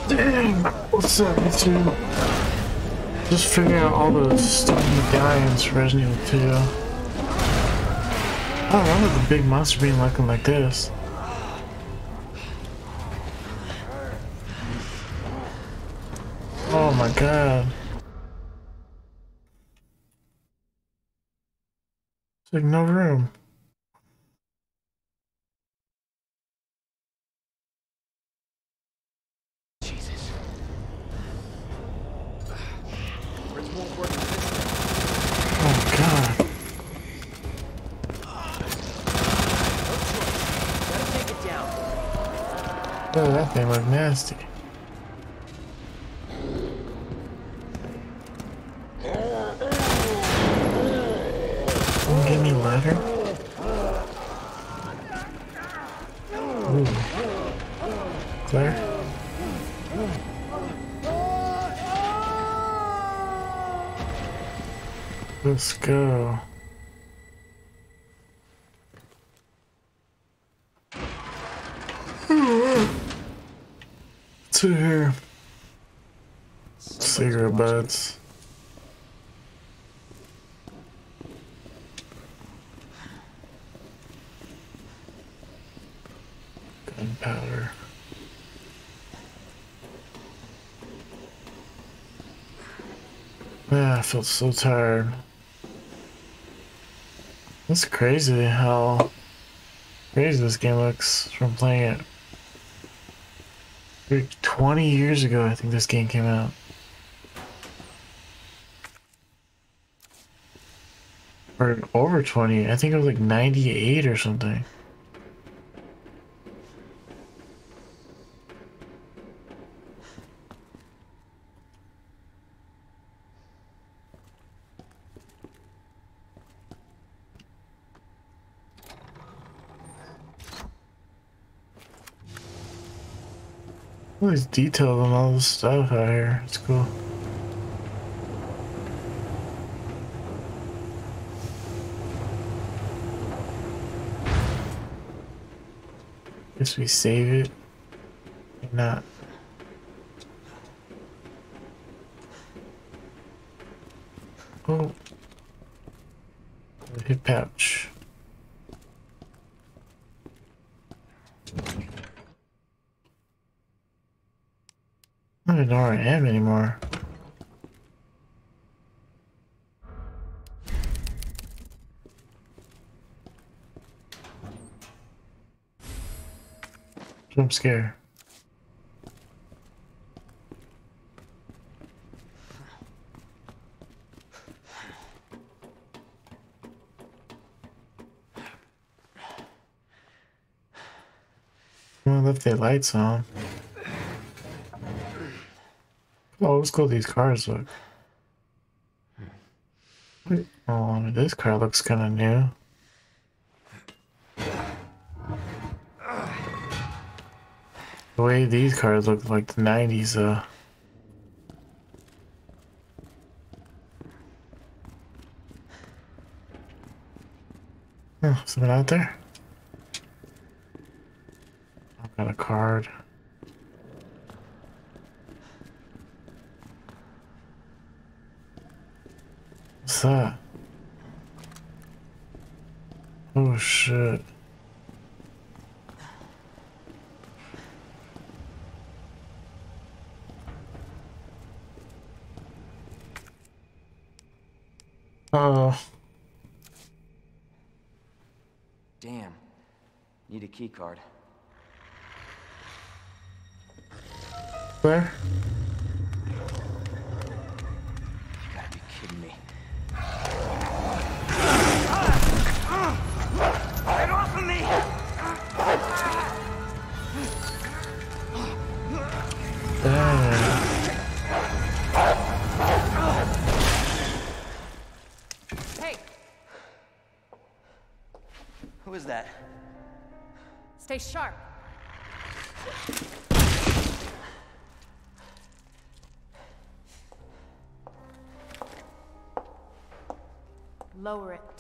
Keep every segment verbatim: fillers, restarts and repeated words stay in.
Damn! What's up, YouTube? Just figuring out all the stuff you die in Resident Evil two. I don't remember the big monster being looking like this. Oh my god. It's like no room. Jesus. Oh god. Oh, that thing looked nasty. Don't give me ladder. Ooh. Claire? Let's go. To here. Cigarette butts. Gunpowder. Ah, I feel so tired. It's crazy how crazy this game looks from playing it. Like twenty years ago, I think this game came out. Or over twenty. I think it was like ninety-eight or something. All these details and all this stuff out here. It's cool. Guess we save it. Maybe not. Oh. The hip pouch. I don't know where I am anymore. Jump scare. Well, left their lights on. Oh, let's go. These cars look. Wait. Oh, I mean, this car looks kind of new. The way these cars look like the nineties, uh. Oh, someone out there? I've got a card. What's that? Oh shit. Oh. Damn. Need a key card. Where? You gotta be kidding me. Get off of me! Damn. Hey! Who is that? Stay sharp. Lower it.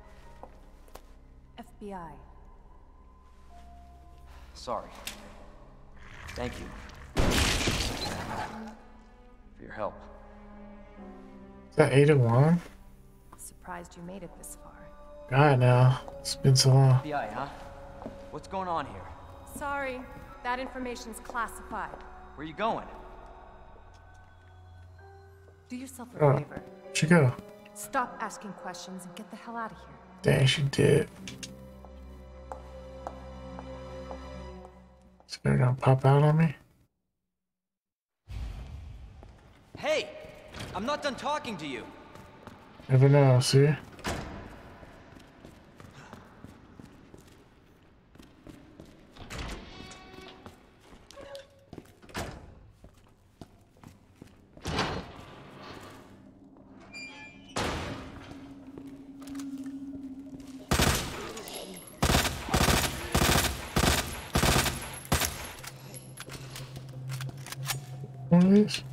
F B I. Sorry. Thank you. For your help. Is that Ada Wong? Surprised you made it this far. God, now it's been so long. F B I, huh? What's going on here? Sorry, that information's classified. Where are you going? Do yourself a Oh, favor. where'd she go? Stop asking questions and get the hell out of here. Dang, she did. Is it gonna pop out on me? Hey! I'm not done talking to you. Never know, see? One of these?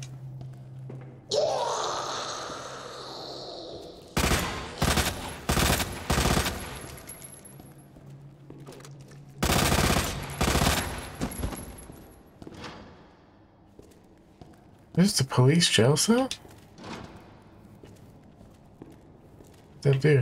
This is the police jail cell? They'll do.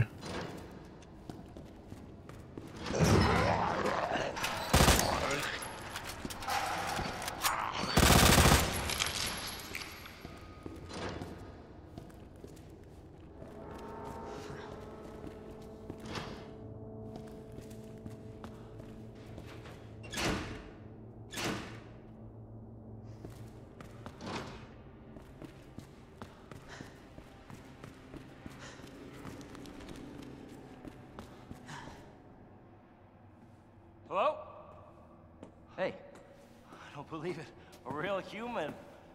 Hello? Hey, I don't believe it. A real human.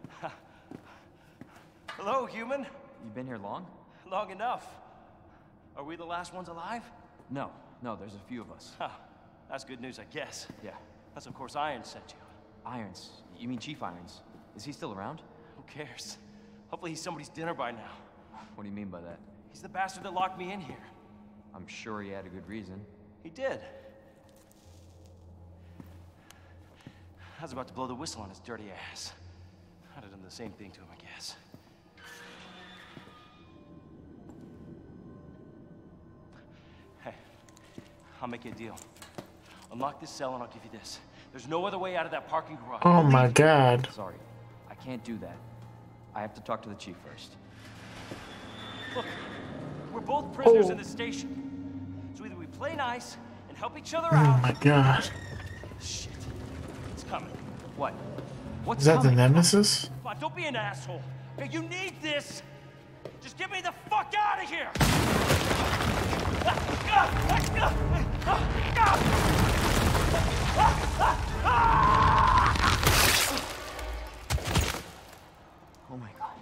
Hello, human. you been here long? Long enough. Are we the last ones alive? No, no, there's a few of us. Huh. That's good news, I guess. Yeah. That's of course Irons sent you. Irons. You mean Chief Irons? Is he still around? Who cares? Hopefully he's somebody's dinner by now. What do you mean by that? He's the bastard that locked me in here. I'm sure he had a good reason. He did. I was about to blow the whistle on his dirty ass. I'd have done the same thing to him, I guess. Hey, I'll make you a deal. Unlock this cell and I'll give you this. There's no other way out of that parking garage. Oh Believe my me. god. Sorry, I can't do that. I have to talk to the chief first. Look, we're both prisoners Oh. in the station. So either we play nice and help each other Oh out. my god. Shit. It's coming. What? What's Is that the coming? Nemesis? Come on, don't be an asshole. Okay, you need this. Just get me the fuck out of here. Oh my god.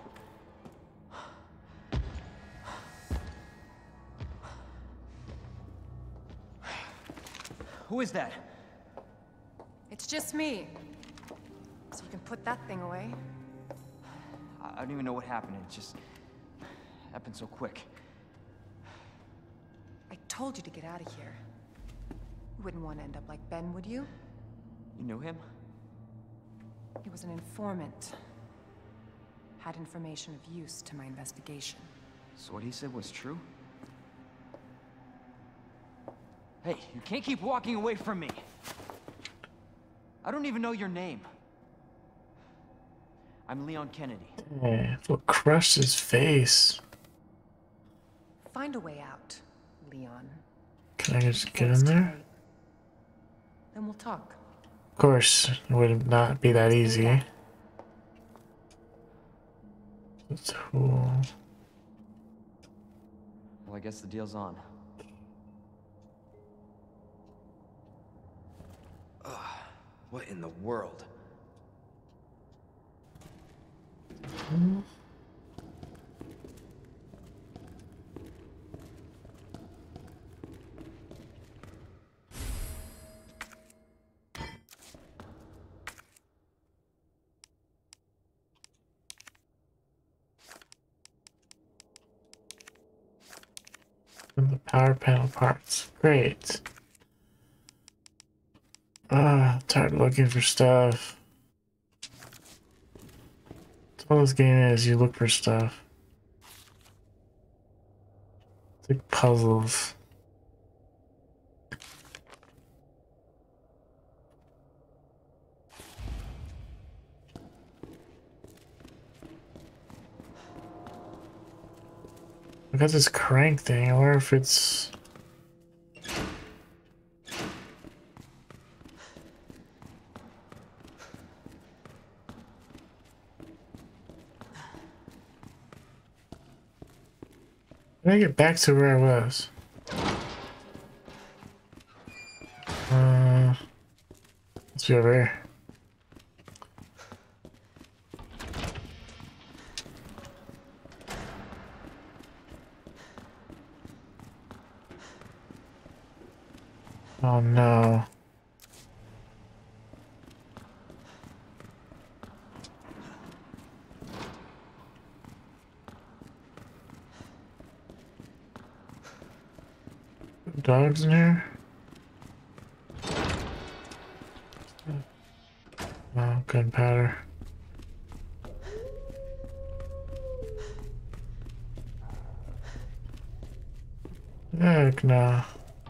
Who is that? It's just me. So you can put that thing away. I I don't even know what happened. It just happened so quick. I told you to get out of here. You wouldn't want to end up like Ben, would you? You knew him? He was an informant. Had information of use to my investigation. So what he said was true? Hey, you can't keep walking away from me. I don't even know your name. I'm Leon Kennedy. Yeah, what crushed his face? Find a way out, Leon. Can I just get Before it's in too there? late. Then we'll talk. Of course, it would not be that easy. That's cool. Well, I guess the deal's on. Ugh, what in the world? And the power panel parts. Great. Ah, tired of looking for stuff. All this game is, you look for stuff. It's like puzzles. I got this crank thing. I wonder if it's... Let me get back to where I was. Uh, let's be over here. Oh no. Dogs in here? Oh, gunpowder. Heck no.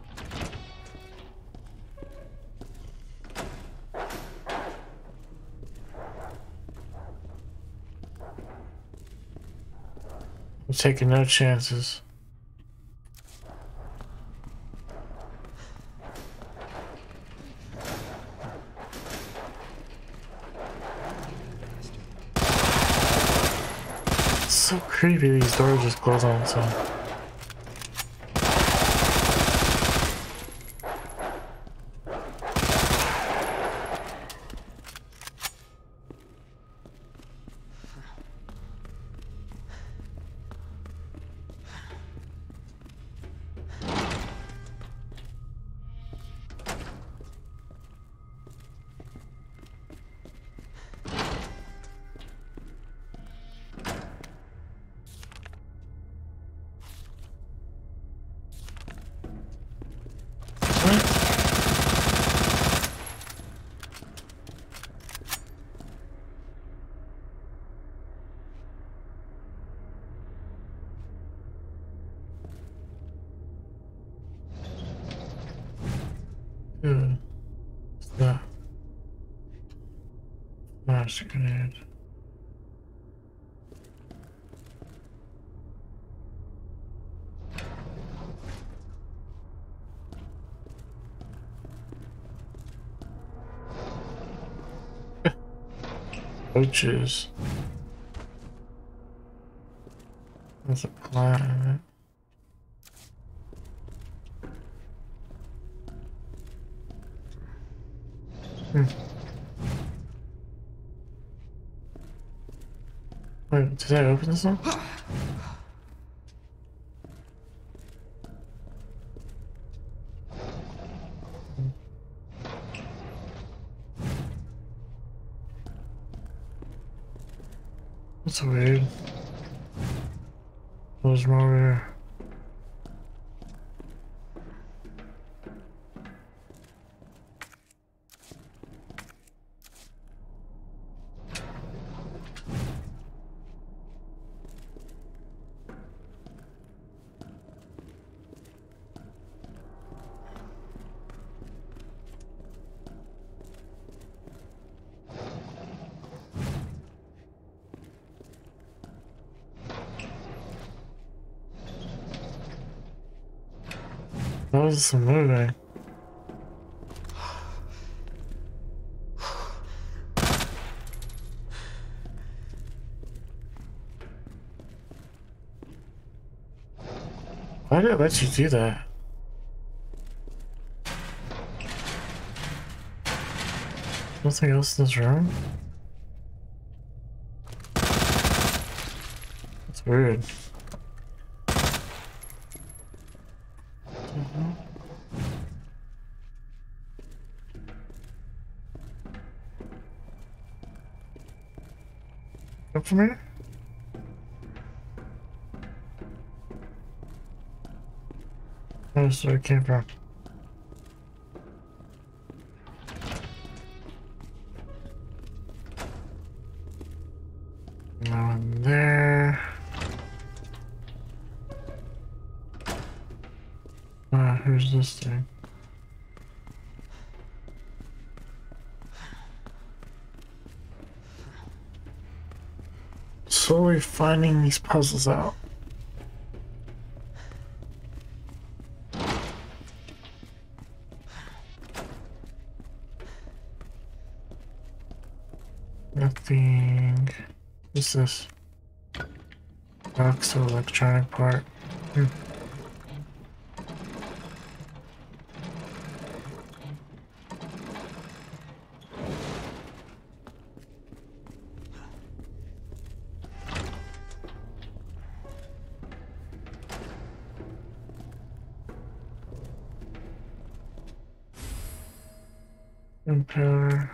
I'm taking no chances. It's so creepy, these doors just close on themselves. Hmm. What's that? Flash grenade. Roaches. There's a plant in it. Hmm. Wait, did I open this one? That's weird. There's more over here. That was some moving. Why did it let you do that? Nothing else in this room? That's weird. Mm-hmm. Up from here? That's where it came from. No in there. Ah, who's this thing? Slowly finding these puzzles out. Nothing. What's this? Box of electronic part. Hmm. Gunpowder.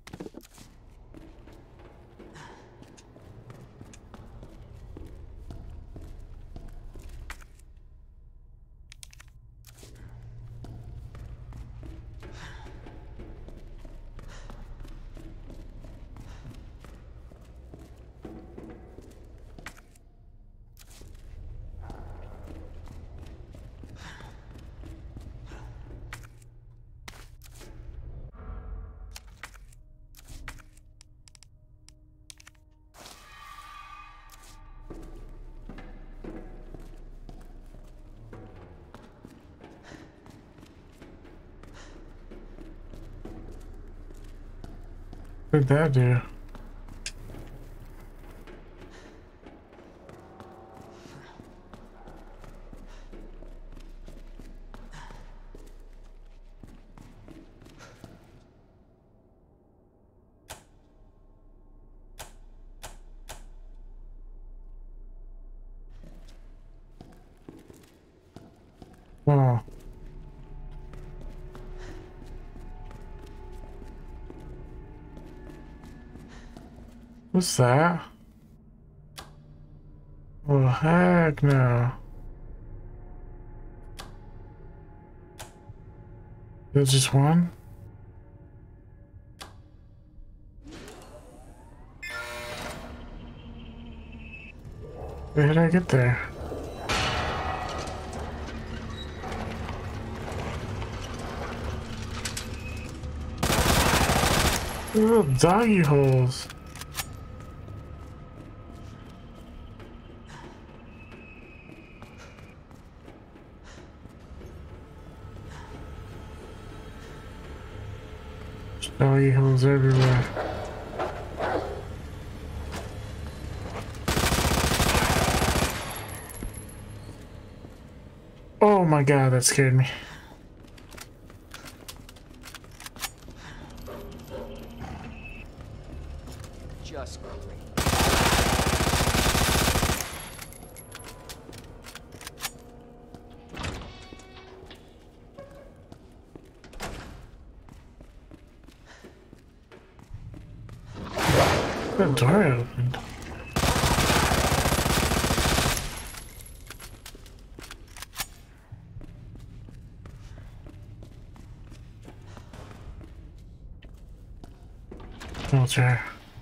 What did that do? Oh. What's that? Oh, heck no. There's just one? Where did I get there? Little doggy holes. Doggy holes everywhere. Oh my god, that scared me. Just great. The door opened. Filter.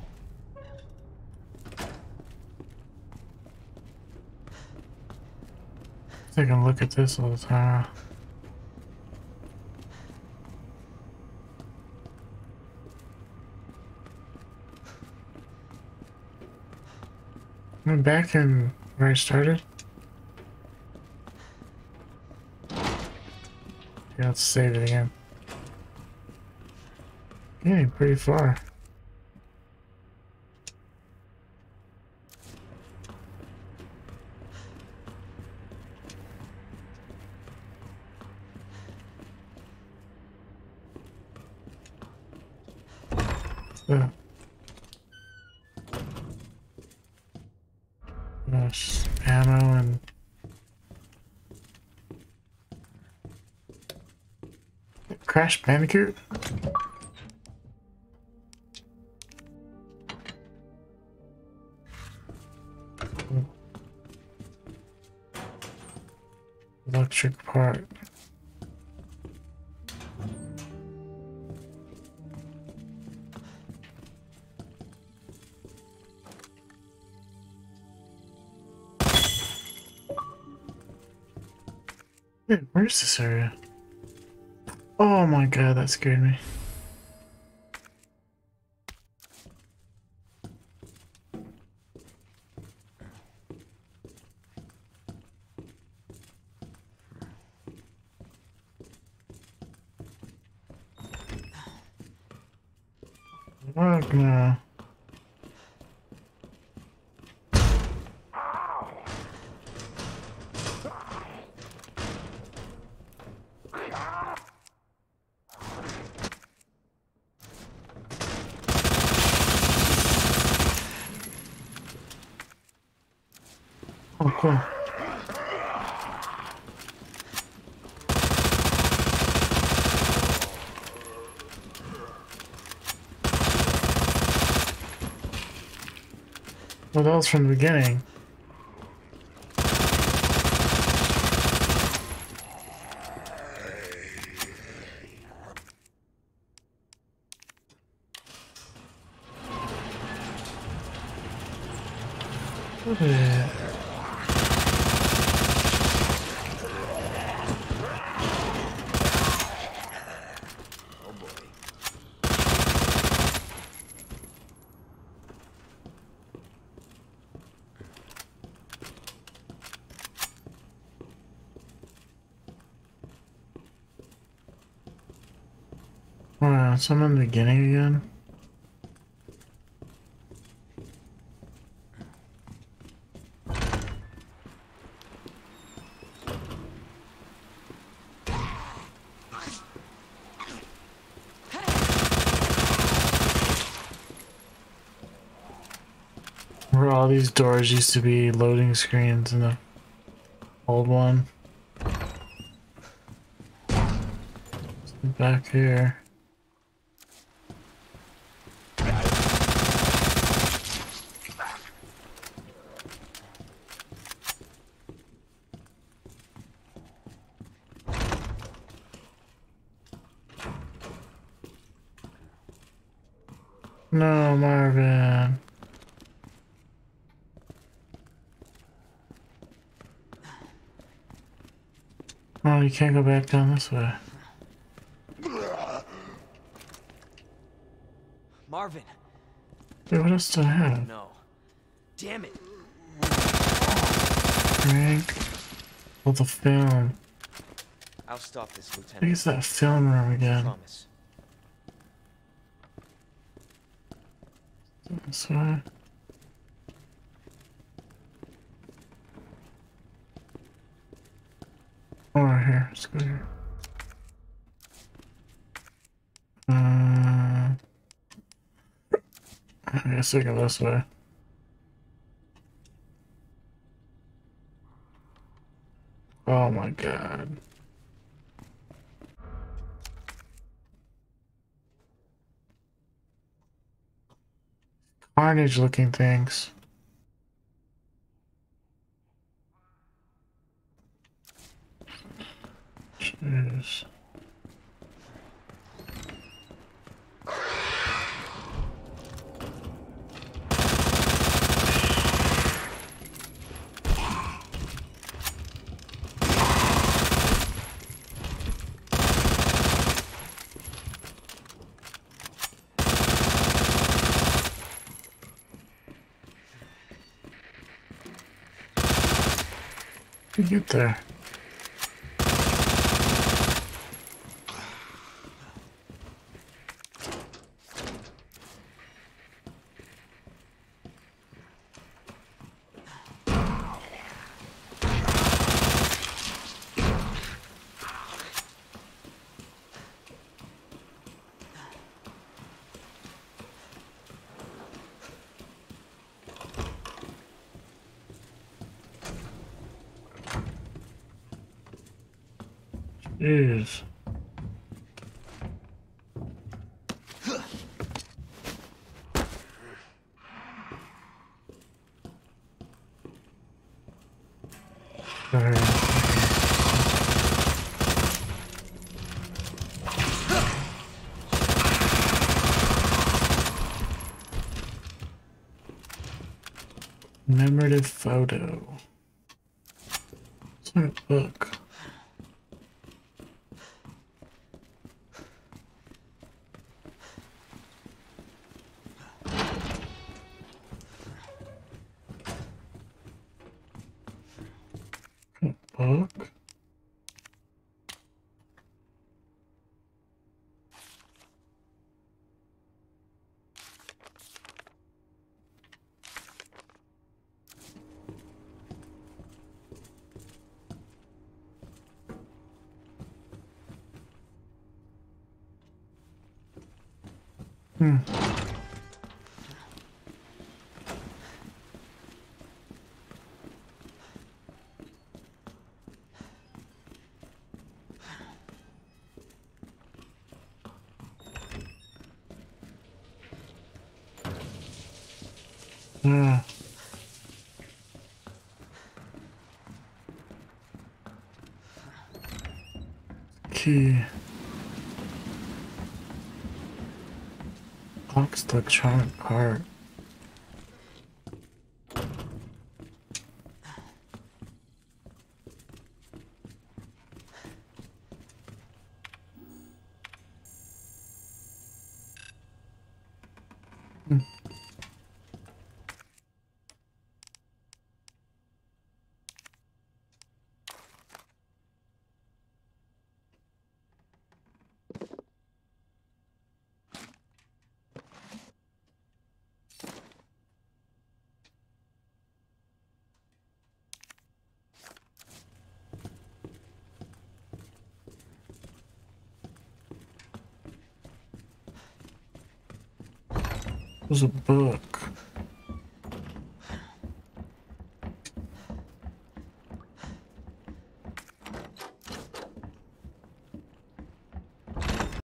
I can look at this all the time. I'm back in where I started. Yeah, let's save it again. Getting pretty far. Uh. Gosh, ammo and Crash Bandicoot. Electric part. Wait, where's this area? Oh my god, that scared me. Fuck no. Oh, cool. Well, that was from the beginning. What is it? Wow, so I'm in the beginning again. Where all these doors used to be loading screens in the old one. Back here. No, Marvin. Oh, you can't go back down this way. Marvin. Wait, what else do I have? No. Damn it. Frank. Oh, the film. I'll stop this, I Lieutenant. think it's that film room again. Promise. This way. Oh, right here. Let's go here. Uh, I guess I go this way. Oh my god. Carnage looking things. Jeez. You get there. Jeez. Sorry. Commemorative photo. It's like a book. book? Hmm. Hmm. Key. Box electronic part. Hmm. There's a book.